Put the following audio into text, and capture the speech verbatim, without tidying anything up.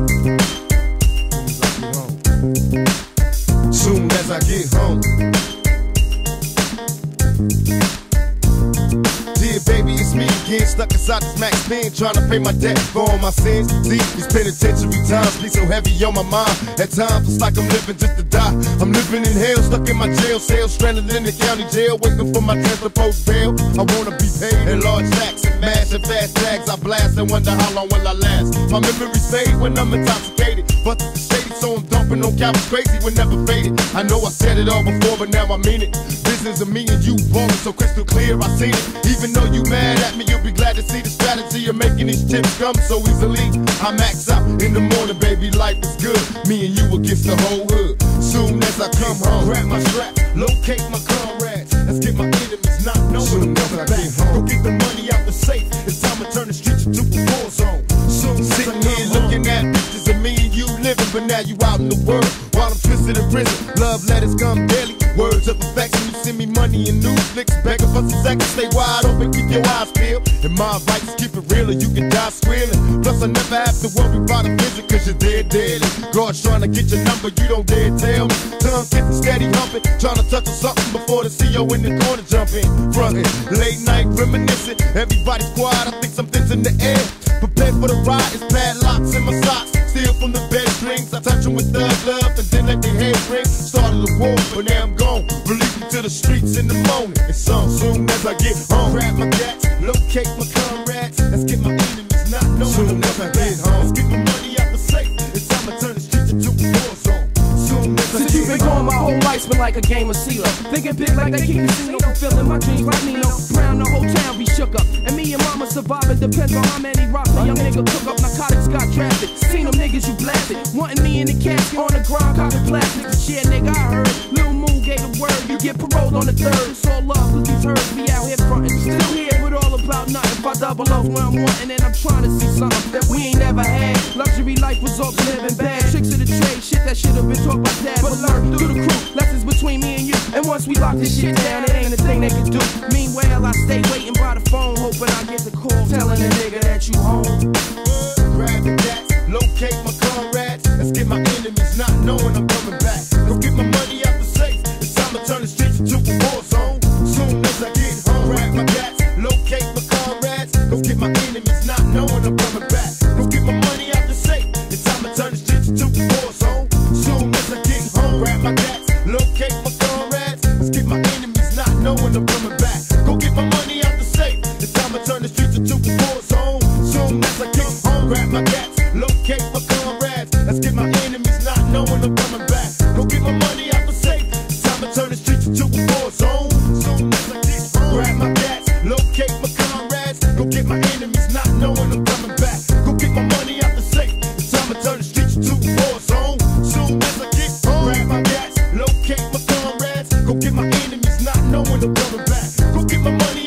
Soon as I get home. Dear baby, it's me again, stuck inside this max pen, trying to pay my debt for all my sins. See, these penitentiary times be so heavy on my mind. At times it's like I'm living just to die. I'm living in hell, stuck in my jail cell, stranded in the county jail, waiting for my chance to post bail. I wanna be paid in large stacks and mash and fast tags. I blast and wonder how long will I last. My memories fade when I'm intoxicated, but the shady, so I'm dumping on couches crazy when never faded. I know I said it all before, but now I mean it. Business of me and you ballin' so crystal clear, I seen it. Even though you mad at me, you'll be glad to see the strategy of making these chips come so easily. I max out in the morning, baby, life is good. Me and you against the whole hood. Soon as I come home, grab my strap, locate my comrades. Let's get my enemies not knowing I'm coming back. Go get the money out the safe. It's time to turn the streets into a war zone. Soon sitting here looking at pictures of me and you living, but now you out in the world while I'm twisted in prison. Love letters come daily, words of affection. You send me money and new flicks, begging for some seconds. Stay wide open, keep your eyes peeled. And my advice is keep it real or you can die squealing. Plus I never have to worry about a visit, cause you're dead deadly. God's trying to get your number, you don't dare tell me. Tongue kissing, steady humping, trying to touch on something before the C O in the corner jump in. Frontin', late night reminiscing, everybody's quiet, I think something's in the air. Prepared for the ride, it's padlocks in my socks. Steal from the bed strings, I touch them with thug love and then let their head ring. Started a war, but now I'm gone. Release me to the streets in the morning. It's on soon as I get home. Grab my gats, locate my comrades. Let's get my enemies not knowing. Soon as I get home, let's get my money out the safe. It's time to turn the streets into a war zone. Soon as I Since you've been gone, my whole life's been like a game of CeeLo. Thinking big like they keep casino, fulfilling my dreams like Nino Brown. The whole town be shook up, and me and mama surviving depends on how many rocks a young nigga cook up. Narcotics got drafted, seen them niggas you blasted, wanting me in the casket on the ground, copping plastic. Shit, nigga, I heard Lil Moon gave the word, you get paroled on the third. It's all love, cause these herds be out here frontin'. Still here with all about nothing. If I double off where I'm wanting, and I'm trying to see something that we ain't never had. Luxury life results in living bad. Tricks of the trade, shit that should've been taught by dad. But learn through the crew, lessons between me and you. And once we lock this shit down, it ain't a thing they can do. Meanwhile, I stay waiting by the phone, hoping I get the call, telling the nigga that you home. grab the gats, locate my comrades. Let's get my enemies not knowing I'm coming back. Go get my money out the safe. It's time to turn the streets into a war zone. Soon as I get home, grab my gats, locate my comrades. Go get my enemies not knowing I'm coming back. Go get my money out the safe. It's time to turn the streets into a war zone. Soon as I get home, grab my gats, locate my comrades. Let's get my enemies not knowing I'm coming back. Go get my money out the safe. It's time to turn the streets into a war zone. Soon as I get home, grab my gats, locate my comrades. Let's get my enemies not knowing I'm coming back. Go get my money out the safe. It's time to turn the streets into a war zone. Soon as I get home, grab my gats, locate my comrades. Go get my enemies not knowing I'm coming back. Go get my money out the safe. It's time to turn the streets into a war zone. Soon as I get home, grab my gats, locate my comrades. Go get my enemies not knowing I'm coming back. Go get my money